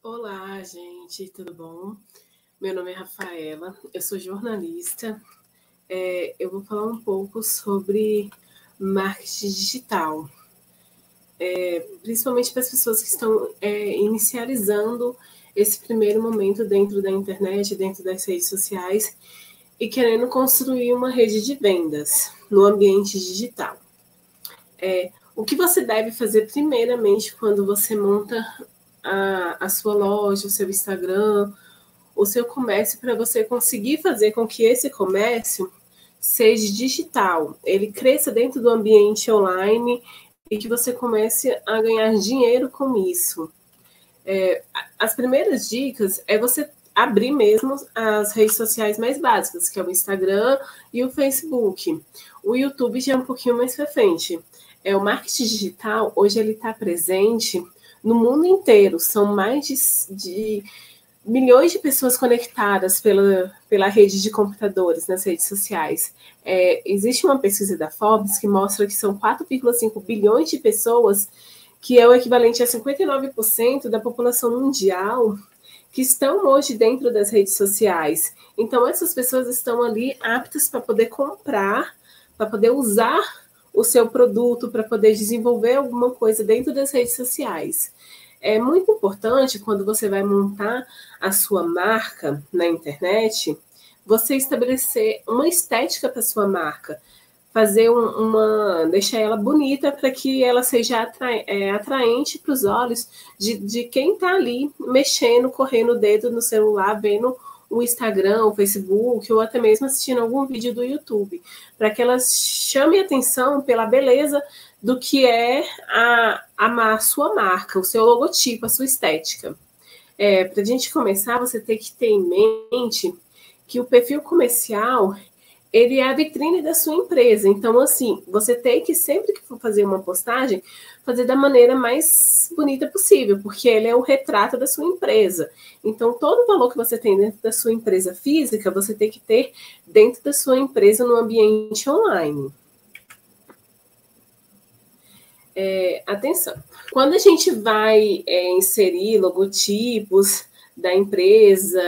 Olá, gente, tudo bom? Meu nome é Rafaela, eu sou jornalista. Eu vou falar um pouco sobre marketing digital, principalmente para as pessoas que estão inicializando esse primeiro momento dentro da internet, dentro das redes sociais e querendo construir uma rede de vendas no ambiente digital. O que você deve fazer primeiramente quando você monta a sua loja, o seu Instagram, o seu comércio, para você conseguir fazer com que esse comércio seja digital, ele cresça dentro do ambiente online e que você comece a ganhar dinheiro com isso. As primeiras dicas é você abrir mesmo as redes sociais mais básicas, que é o Instagram e o Facebook. O YouTube já é um pouquinho mais para frente. O marketing digital, hoje ele está presente no mundo inteiro. São mais de milhões de pessoas conectadas pela rede de computadores nas redes sociais. Existe uma pesquisa da Forbes que mostra que são 4,5 bilhões de pessoas, que é o equivalente a 59% da população mundial, que estão hoje dentro das redes sociais. Então, essas pessoas estão ali aptas para poder comprar, para poder usar o seu produto, para poder desenvolver alguma coisa dentro das redes sociais. É muito importante, quando você vai montar a sua marca na internet, você estabelecer uma estética para a sua marca, fazer deixar ela bonita para que ela seja atraente para os olhos de quem está ali mexendo, correndo o dedo no celular, vendo o Instagram, o Facebook, ou até mesmo assistindo algum vídeo do YouTube, para que ela chame atenção pela beleza do que é a sua marca, o seu logotipo, a sua estética. Para a gente começar, você tem que ter em mente que o perfil comercial ele é a vitrine da sua empresa. Então, assim, você tem que, sempre que for fazer uma postagem, fazer da maneira mais bonita possível, porque ele é o retrato da sua empresa. Então, todo o valor que você tem dentro da sua empresa física, você tem que ter dentro da sua empresa no ambiente online. Atenção, quando a gente vai inserir logotipos da empresa,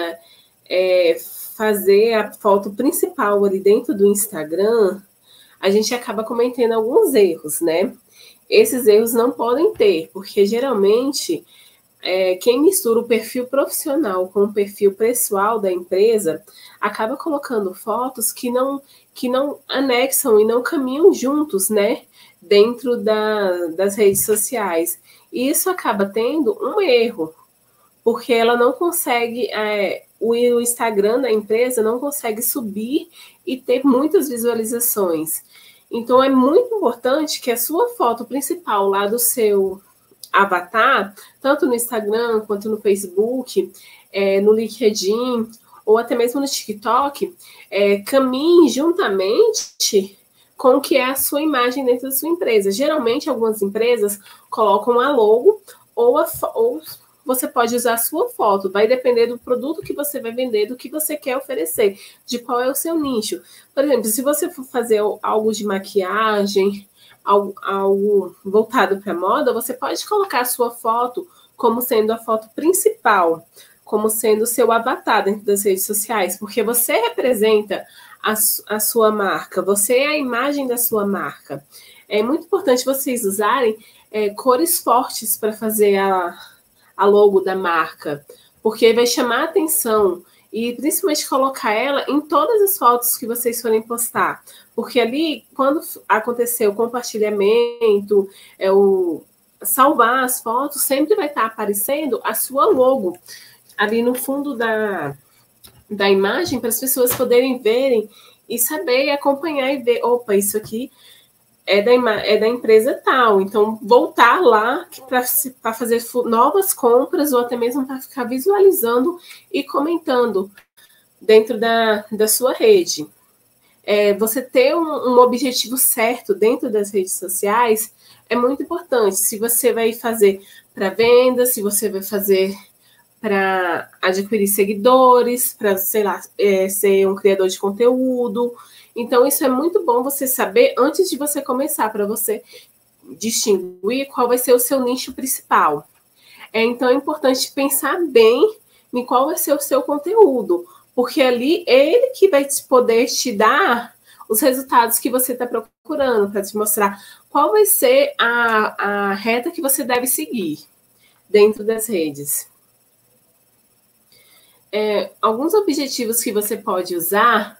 fazer a foto principal ali dentro do Instagram, a gente acaba cometendo alguns erros, né? Esses erros não podem ter, porque geralmente quem mistura o perfil profissional com o perfil pessoal da empresa acaba colocando fotos que não anexam e não caminham juntos, né? Dentro das redes sociais. E isso acaba tendo um erro, porque ela não consegue, o Instagram da empresa não consegue subir e ter muitas visualizações. Então, é muito importante que a sua foto principal lá do seu avatar, tanto no Instagram quanto no Facebook, no LinkedIn, ou até mesmo no TikTok, caminhe juntamente com o que é a sua imagem dentro da sua empresa. Geralmente, algumas empresas colocam a logo ou você pode usar a sua foto, vai depender do produto que você vai vender, do que você quer oferecer, de qual é o seu nicho. Por exemplo, se você for fazer algo de maquiagem, algo voltado para moda, você pode colocar a sua foto como sendo a foto principal, como sendo o seu avatar dentro das redes sociais, porque você representa a sua marca, você é a imagem da sua marca. É muito importante vocês usarem cores fortes para fazer a logo da marca, porque vai chamar a atenção e principalmente colocar ela em todas as fotos que vocês forem postar, porque ali, quando acontecer o compartilhamento, salvar as fotos, sempre vai estar aparecendo a sua logo ali no fundo da imagem, para as pessoas poderem verem e saber, acompanhar e ver, opa, isso aqui é da empresa tal. Então, voltar lá para fazer novas compras ou até mesmo para ficar visualizando e comentando dentro da sua rede. Você ter um objetivo certo dentro das redes sociais é muito importante. Se você vai fazer para venda, se você vai fazer para adquirir seguidores, para, sei lá, ser um criador de conteúdo. Então, isso é muito bom você saber antes de você começar, para você distinguir qual vai ser o seu nicho principal. Então é importante pensar bem em qual vai ser o seu conteúdo, porque ali ele que vai poder te dar os resultados que você está procurando, para te mostrar qual vai ser a reta que você deve seguir dentro das redes. Alguns objetivos que você pode usar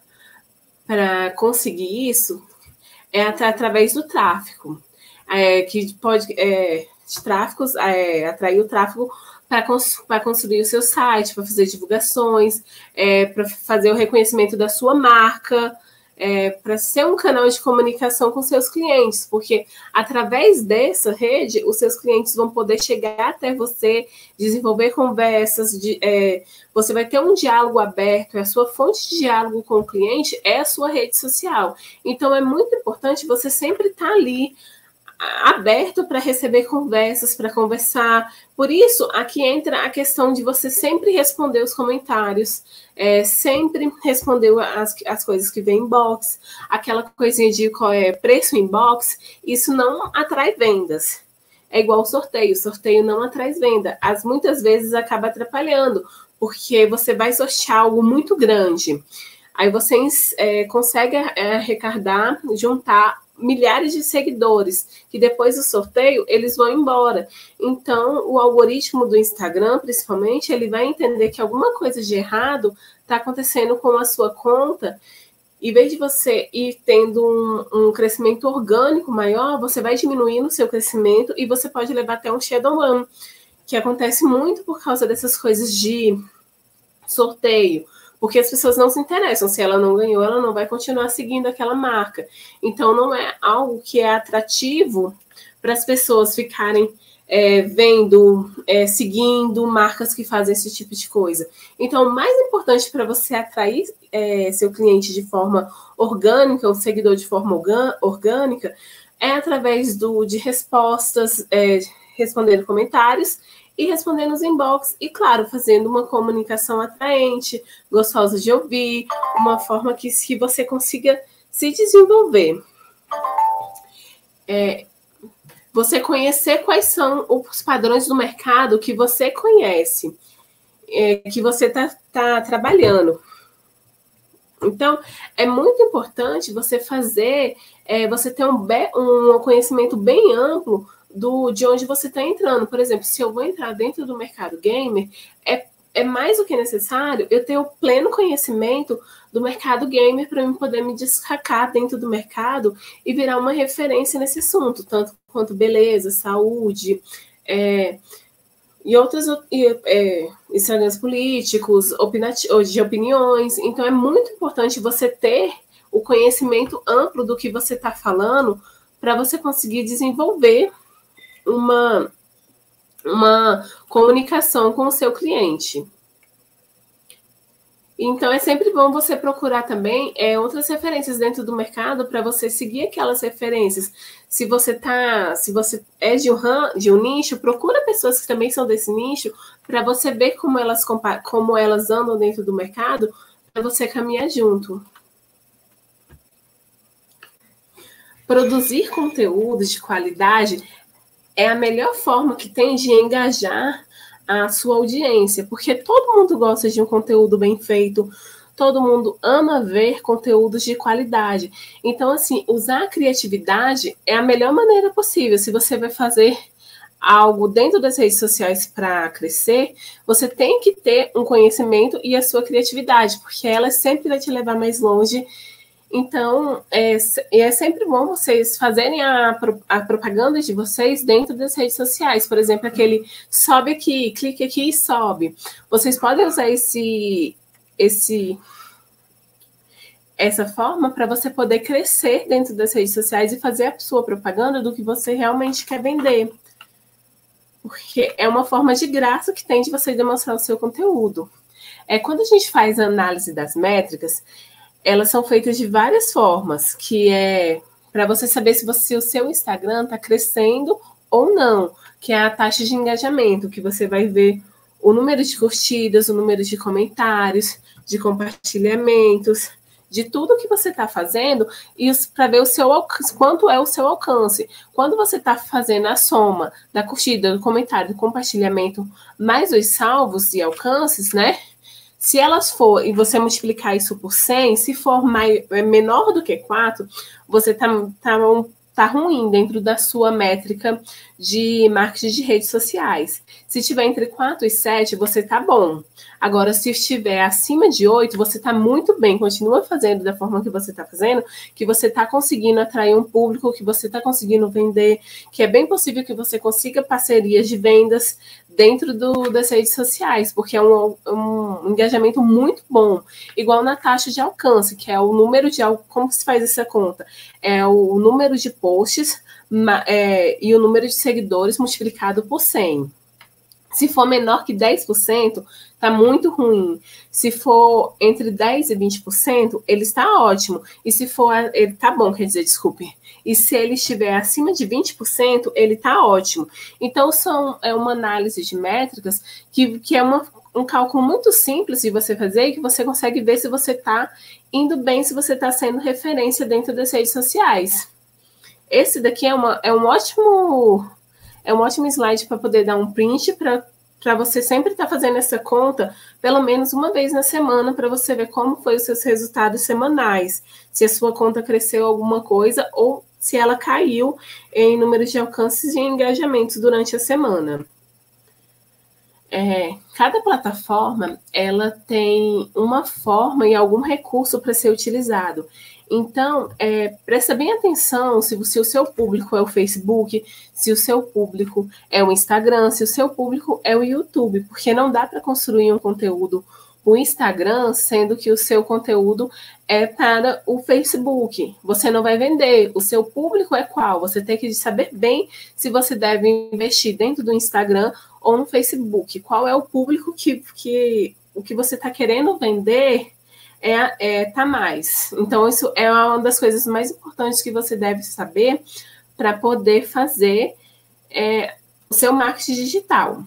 para conseguir isso é através do tráfego, que pode de tráfegos, atrair o tráfego para construir o seu site, para fazer divulgações, para fazer o reconhecimento da sua marca, para ser um canal de comunicação com seus clientes, porque através dessa rede, os seus clientes vão poder chegar até você, desenvolver conversas, você vai ter um diálogo aberto, a sua fonte de diálogo com o cliente é a sua rede social. Então, é muito importante você sempre estar ali, aberto para receber conversas, para conversar. Por isso, aqui entra a questão de você sempre responder os comentários, sempre responder as coisas que vem em inbox, aquela coisinha de qual é preço inbox, isso não atrai vendas. É igual sorteio não atrai venda. Muitas vezes acaba atrapalhando, porque você vai sortear algo muito grande. Aí você consegue arrecadar, juntar milhares de seguidores, que depois do sorteio, eles vão embora. Então, o algoritmo do Instagram, principalmente, ele vai entender que alguma coisa de errado está acontecendo com a sua conta. Em vez de você ir tendo um crescimento orgânico maior, você vai diminuindo o seu crescimento e você pode levar até um shadowban, que acontece muito por causa dessas coisas de sorteio, porque as pessoas não se interessam. Se ela não ganhou, ela não vai continuar seguindo aquela marca. Então, não é algo que é atrativo para as pessoas ficarem vendo, seguindo marcas que fazem esse tipo de coisa. Então, o mais importante para você atrair seu cliente de forma orgânica, o seguidor de forma orgânica, é através de respostas, respondendo comentários, e respondendo nos inbox, e claro, fazendo uma comunicação atraente, gostosa de ouvir, uma forma que você consiga se desenvolver. Você conhecer quais são os padrões do mercado que você conhece, que você está trabalhando. Então, é muito importante você você ter um conhecimento bem amplo de onde você está entrando. Por exemplo, se eu vou entrar dentro do mercado gamer, é mais do que necessário eu ter o pleno conhecimento do mercado gamer para eu poder me destacar dentro do mercado e virar uma referência nesse assunto, tanto quanto beleza, saúde, e outros Instagrams políticos, de opiniões. Então, é muito importante você ter o conhecimento amplo do que você está falando para você conseguir desenvolver uma comunicação com o seu cliente. Então, é sempre bom você procurar também outras referências dentro do mercado para você seguir aquelas referências. Se você é de um nicho, procura pessoas que também são desse nicho para você ver como elas andam dentro do mercado, para você caminhar junto. Produzir conteúdo de qualidade é a melhor forma que tem de engajar a sua audiência, porque todo mundo gosta de um conteúdo bem feito, todo mundo ama ver conteúdos de qualidade. Então, assim, usar a criatividade é a melhor maneira possível. Se você vai fazer algo dentro das redes sociais para crescer, você tem que ter um conhecimento e a sua criatividade, porque ela sempre vai te levar mais longe. Então, é sempre bom vocês fazerem a propaganda de vocês dentro das redes sociais. Por exemplo, aquele sobe aqui, clique aqui e sobe. Vocês podem usar essa forma para você poder crescer dentro das redes sociais e fazer a sua propaganda do que você realmente quer vender. Porque é uma forma de graça que tem de você demonstrar o seu conteúdo. Quando a gente faz a análise das métricas, elas são feitas de várias formas, que é para você saber se o seu Instagram está crescendo ou não, que é a taxa de engajamento, que você vai ver o número de curtidas, o número de comentários, de compartilhamentos, de tudo que você está fazendo e para ver o seu alcance, quanto é o seu alcance. Quando você está fazendo a soma da curtida, do comentário, do compartilhamento, mais os salvos e alcances, né? Se elas for, e você multiplicar isso por 100, se for menor do que 4, você tá ruim dentro da sua métrica de marketing de redes sociais. Se tiver entre 4 e 7, você tá bom. Agora, se estiver acima de 8, você tá muito bem. Continua fazendo da forma que você tá fazendo, que você tá conseguindo atrair um público, que você tá conseguindo vender, que é bem possível que você consiga parcerias de vendas dentro das redes sociais, porque é um engajamento muito bom. Igual na taxa de alcance, que é o número de... Como se faz essa conta? É o número de posts e o número de seguidores multiplicado por 100. Se for menor que 10%, está muito ruim. Se for entre 10% e 20%, ele está ótimo. E se for... Ele está bom, quer dizer, desculpe. E se ele estiver acima de 20%, ele está ótimo. Então, é uma análise de métricas que é um cálculo muito simples de você fazer e que você consegue ver se você está indo bem, se você está sendo referência dentro das redes sociais. Esse daqui é um ótimo slide para poder dar um print para você sempre estar fazendo essa conta pelo menos uma vez na semana para você ver como foi os seus resultados semanais, se a sua conta cresceu alguma coisa ou se ela caiu em números de alcances e engajamentos durante a semana. Cada plataforma ela tem uma forma e algum recurso para ser utilizado. Então, presta bem atenção se o seu público é o Facebook, se o seu público é o Instagram, se o seu público é o YouTube, porque não dá para construir um conteúdo o Instagram, sendo que o seu conteúdo é para o Facebook. Você não vai vender. O seu público é qual? Você tem que saber bem se você deve investir dentro do Instagram ou no Facebook. Qual é o público que o que você está querendo vender tá mais. Então, isso é uma das coisas mais importantes que você deve saber para poder fazer o seu marketing digital.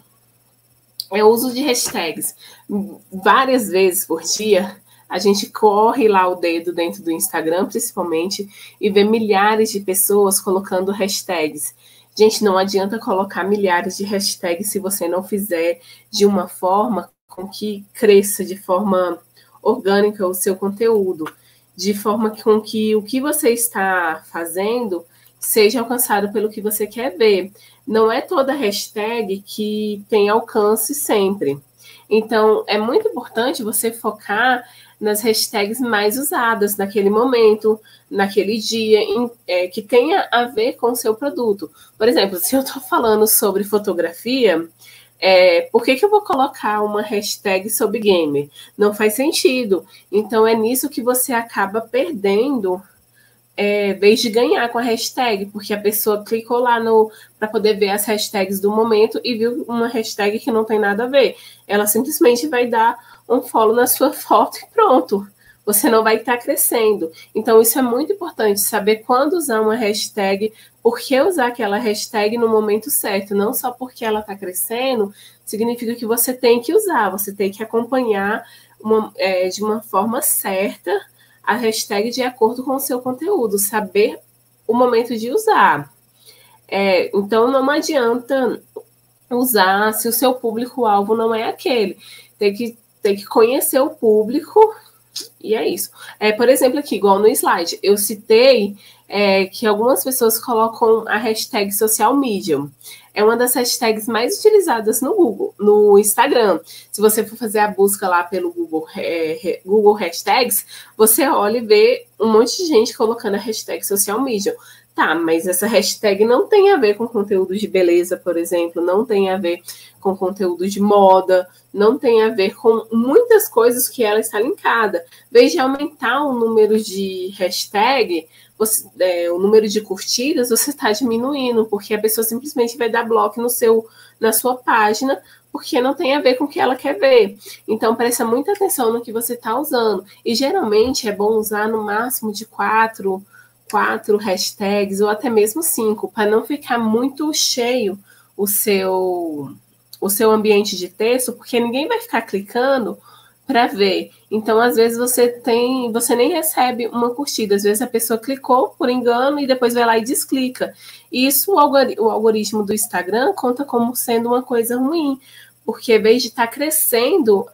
É o uso de hashtags. Várias vezes por dia, a gente corre lá o dedo dentro do Instagram, principalmente, e vê milhares de pessoas colocando hashtags. Gente, não adianta colocar milhares de hashtags se você não fizer de uma forma com que cresça de forma orgânica o seu conteúdo, de forma com que o que você está fazendo seja alcançado pelo que você quer ver. Não é toda hashtag que tem alcance sempre. Então, é muito importante você focar nas hashtags mais usadas naquele momento, naquele dia, que tenha a ver com o seu produto. Por exemplo, se eu estou falando sobre fotografia, por que eu vou colocar uma hashtag sobre gamer? Não faz sentido. Então, é nisso que você acaba perdendo vez de ganhar com a hashtag, porque a pessoa clicou lá para poder ver as hashtags do momento e viu uma hashtag que não tem nada a ver. Ela simplesmente vai dar um follow na sua foto e pronto. Você não vai estar crescendo. Então, isso é muito importante, saber quando usar uma hashtag, por que usar aquela hashtag no momento certo. Não só porque ela está crescendo, significa que você tem que usar, você tem que acompanhar de uma forma certa a hashtag de acordo com o seu conteúdo, saber o momento de usar. Então, não adianta usar se o seu público-alvo não é aquele. Tem que conhecer o público e é isso. Por exemplo, aqui, igual no slide, eu citei que algumas pessoas colocam a hashtag social media. É uma das hashtags mais utilizadas no Google, no Instagram. Se você for fazer a busca lá pelo Google Hashtags, você olha e vê um monte de gente colocando a hashtag social media. Tá, mas essa hashtag não tem a ver com conteúdo de beleza, por exemplo, não tem a ver com conteúdo de moda, não tem a ver com muitas coisas que ela está linkada. Em vez de aumentar o número de hashtag, o número de curtidas, você está diminuindo, porque a pessoa simplesmente vai dar bloco na sua página, porque não tem a ver com o que ela quer ver. Então, presta muita atenção no que você está usando. E, geralmente, é bom usar no máximo de 4 hashtags, ou até mesmo 5, para não ficar muito cheio o seu ambiente de texto, porque ninguém vai ficar clicando para ver. Então, às vezes, você nem recebe uma curtida. Às vezes a pessoa clicou por engano e depois vai lá e desclica. E isso o algoritmo do Instagram conta como sendo uma coisa ruim, porque em vez de estar crescendo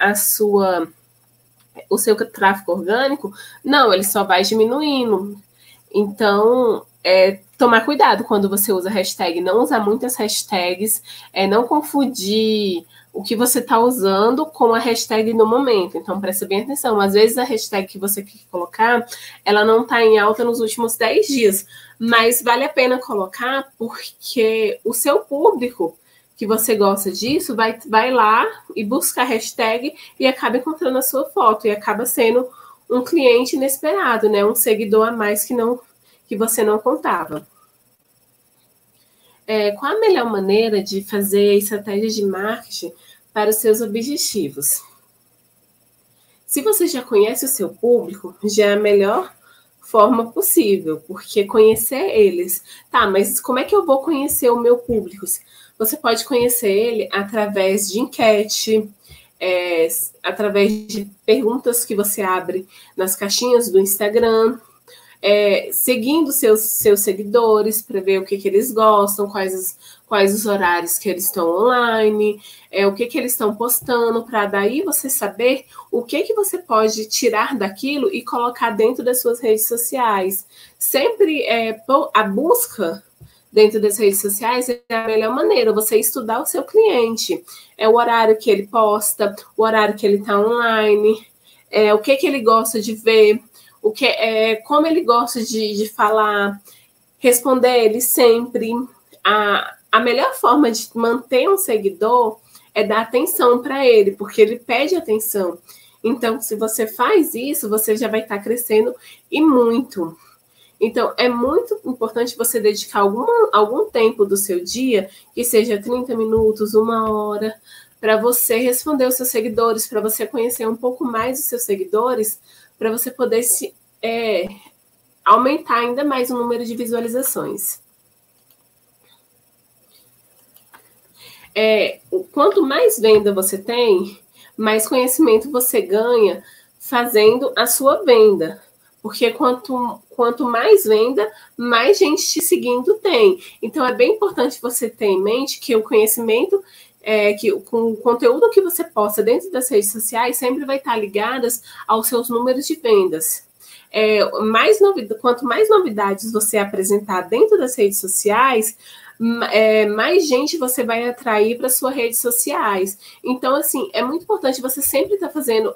o seu tráfego orgânico, não, ele só vai diminuindo. Então, tomar cuidado quando você usa hashtag, não usar muitas hashtags, não confundir o que você está usando com a hashtag no momento. Então, presta bem atenção. Às vezes, a hashtag que você quer colocar, ela não está em alta nos últimos 10 dias, mas vale a pena colocar porque o seu público que você gosta disso vai lá e busca a hashtag e acaba encontrando a sua foto e acaba sendo um cliente inesperado, né? Um seguidor a mais que você não contava. Qual a melhor maneira de fazer estratégias de marketing para os seus objetivos? Se você já conhece o seu público, já é a melhor forma possível, porque conhecer eles. Tá, mas como é que eu vou conhecer o meu público? Você pode conhecer ele através de enquete, através de perguntas que você abre nas caixinhas do Instagram, seguindo seus seguidores para ver o que eles gostam, quais os horários que eles estão online, o que eles estão postando, para daí você saber o que você pode tirar daquilo e colocar dentro das suas redes sociais. Sempre a busca dentro das redes sociais é a melhor maneira, você estudar o seu cliente, o horário que ele posta, o horário que ele está online, o que ele gosta de ver, como ele gosta de falar, responder ele sempre. A melhor forma de manter um seguidor é dar atenção para ele, porque ele pede atenção. Então, se você faz isso, você já vai estar crescendo e muito. Então, é muito importante você dedicar algum tempo do seu dia, que seja 30 minutos, 1 hora, para você responder os seus seguidores, para você conhecer um pouco mais os seus seguidores, para você poder aumentar ainda mais o número de visualizações. Quanto mais venda você tem, mais conhecimento você ganha fazendo a sua venda. Porque quanto mais venda, mais gente te seguindo tem. Então, é bem importante você ter em mente que o conhecimento, com o conteúdo que você posta dentro das redes sociais, sempre vai estar ligadas aos seus números de vendas. Quanto mais novidades você apresentar dentro das redes sociais, mais gente você vai atrair para suas redes sociais. Então, assim, é muito importante você sempre estar fazendo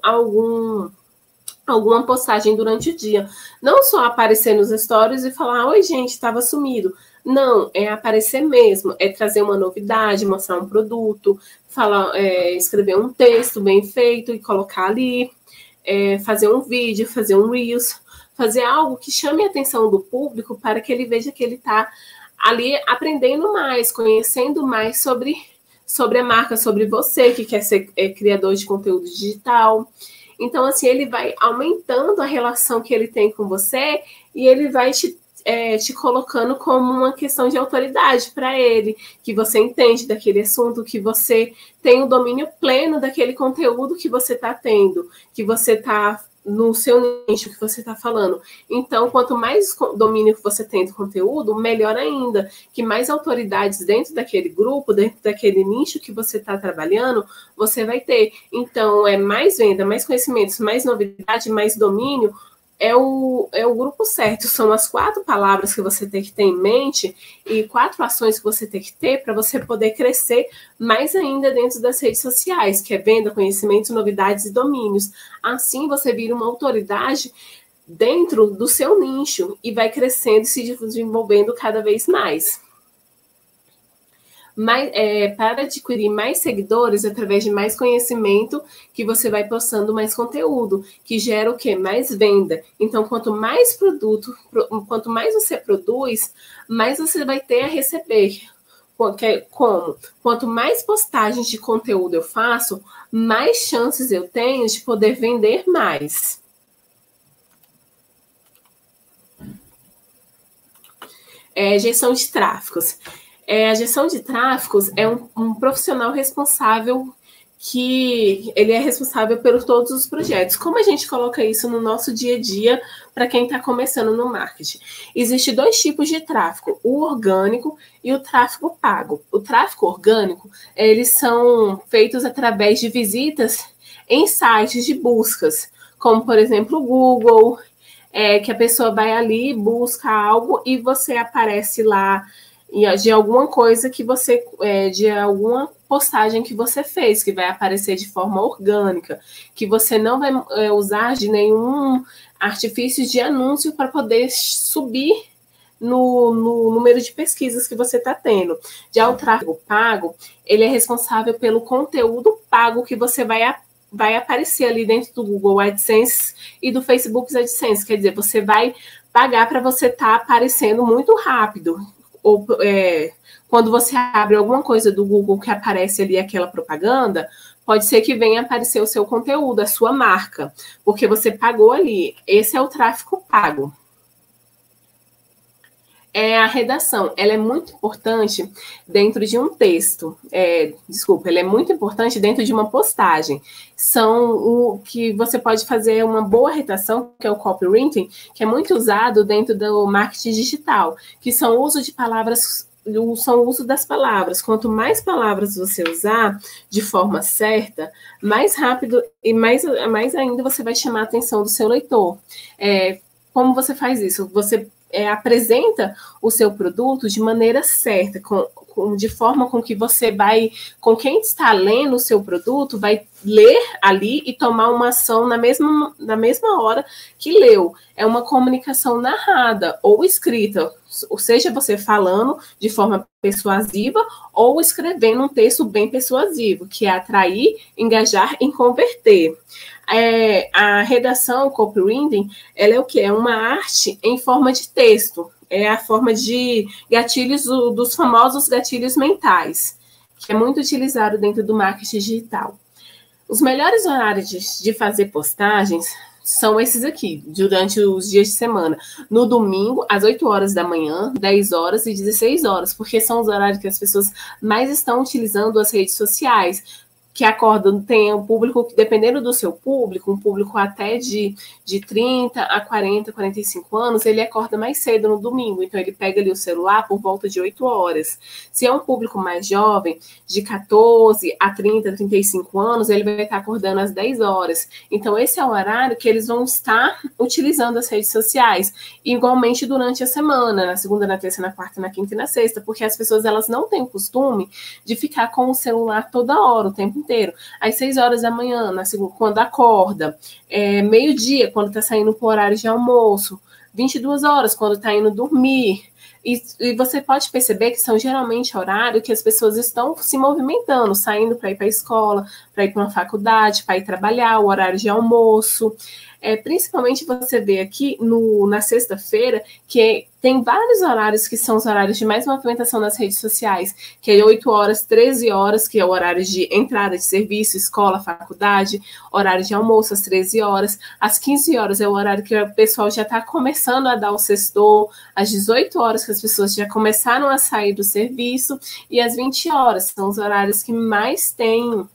alguma postagem durante o dia. Não só aparecer nos stories e falar, oi, gente, estava sumido. Não, é aparecer mesmo, é trazer uma novidade, mostrar um produto, escrever um texto bem feito e colocar ali, fazer um vídeo, fazer um Reels, fazer algo que chame a atenção do público para que ele veja que ele está ali aprendendo mais, conhecendo mais sobre a marca, sobre você que quer ser criador de conteúdo digital. Então, assim, ele vai aumentando a relação que ele tem com você e ele vai te colocando como uma questão de autoridade para ele, que você entende daquele assunto, que você tem o domínio pleno daquele conteúdo que você está tendo, que você está no seu nicho que você está falando. Então, quanto mais domínio que você tem do conteúdo, melhor ainda, que mais autoridades dentro daquele grupo, dentro daquele nicho que você está trabalhando, você vai ter. Então, mais venda, mais conhecimentos, mais novidade, mais domínio, é o grupo certo. São as 4 palavras que você tem que ter em mente e 4 ações que você tem que ter para você poder crescer mais ainda dentro das redes sociais, que é venda, conhecimentos, novidades e domínios. Assim, você vira uma autoridade dentro do seu nicho e vai crescendo e se desenvolvendo cada vez mais. Para adquirir mais seguidores através de mais conhecimento, que você vai postando mais conteúdo, que gera o quê? Mais venda. Então, quanto mais quanto mais você produz, mais você vai ter a receber. Quanto mais postagens de conteúdo eu faço, mais chances eu tenho de poder vender mais. Gestão de tráfegos. A gestão de tráfegos é um profissional responsável que ele é responsável por todos os projetos. Como a gente coloca isso no nosso dia a dia para quem está começando no marketing? Existem 2 tipos de tráfego, o orgânico e o tráfego pago. O tráfego orgânico, eles são feitos através de visitas em sites de buscas, como, por exemplo, o Google, que a pessoa vai ali, busca algo e você aparece lá de alguma coisa que você, de alguma postagem que você fez, que vai aparecer de forma orgânica, que você não vai usar de nenhum artifício de anúncio para poder subir no número de pesquisas que você está tendo. Já o tráfego pago, ele é responsável pelo conteúdo pago que você vai aparecer ali dentro do Google AdSense e do Facebook AdSense. Quer dizer, você vai pagar para você estar aparecendo muito rápido. Ou quando você abre alguma coisa do Google que aparece ali aquela propaganda, pode ser que venha aparecer o seu conteúdo, a sua marca, porque você pagou ali. Esse é o tráfego pago. A redação, ela é muito importante dentro de um texto. Ela é muito importante dentro de uma postagem. São o que você pode fazer uma boa redação, que é o copywriting, que é muito usado dentro do marketing digital, que são o uso de palavras, são o uso das palavras. Quanto mais palavras você usar de forma certa, mais rápido e mais ainda você vai chamar a atenção do seu leitor. Como você faz isso? Você apresenta o seu produto de maneira certa, de forma com que você vai, com quem está lendo o seu produto, vai ler ali e tomar uma ação na mesma hora que leu. É uma comunicação narrada ou escrita, ou seja, você falando de forma persuasiva ou escrevendo um texto bem persuasivo, que é atrair, engajar e converter. A redação, o copywriting, ela é o quê? É uma arte em forma de texto. É a forma de gatilhos, dos famosos gatilhos mentais, que é muito utilizado dentro do marketing digital. Os melhores horários de fazer postagens são esses aqui, durante os dias de semana. No domingo, às 8 horas da manhã, 10 horas e 16 horas, porque são os horários que as pessoas mais estão utilizando as redes sociais, que acordam, tem um público, dependendo do seu público, um público até de 30 a 40, 45 anos, ele acorda mais cedo no domingo, então ele pega ali o celular por volta de 8 horas. Se é um público mais jovem, de 14 a 30, 35 anos, ele vai estar acordando às 10 horas. Então esse é o horário que eles vão estar utilizando as redes sociais, igualmente durante a semana, na segunda, na terça, na quarta, na quinta e na sexta, porque as pessoas elas não têm o costume de ficar com o celular toda hora, o tempo inteiro. Às 6 horas da manhã, quando acorda, meio-dia, quando está saindo para o horário de almoço, 22 horas, quando está indo dormir. E você pode perceber que são geralmente horários que as pessoas estão se movimentando, saindo para ir para a escola, para ir para uma faculdade, para ir trabalhar, o horário de almoço. Principalmente você vê aqui na sexta-feira que tem vários horários que são os horários de mais movimentação nas redes sociais, que é 8 horas, 13 horas, que é o horário de entrada de serviço, escola, faculdade, horário de almoço às 13 horas, às 15 horas é o horário que o pessoal já está começando a dar o sextou, às 18 horas que as pessoas já começaram a sair do serviço, e às 20 horas são os horários que mais tem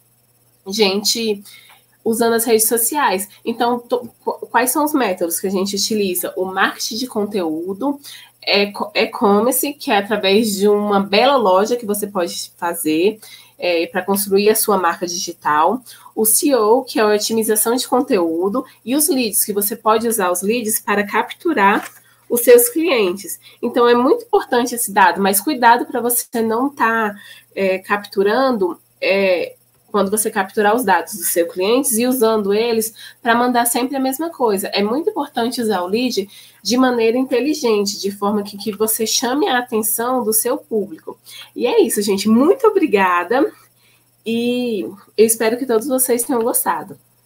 gente usando as redes sociais. Então, quais são os métodos que a gente utiliza? O marketing de conteúdo, e-commerce, que é através de uma bela loja que você pode fazer para construir a sua marca digital. O SEO, que é a otimização de conteúdo, e os leads, que você pode usar os leads para capturar os seus clientes. Então, é muito importante esse dado, mas cuidado para você não estar capturando quando você capturar os dados dos seus clientes e usando eles para mandar sempre a mesma coisa. É muito importante usar o lead de maneira inteligente, de forma que você chame a atenção do seu público. E é isso, gente. Muito obrigada e eu espero que todos vocês tenham gostado.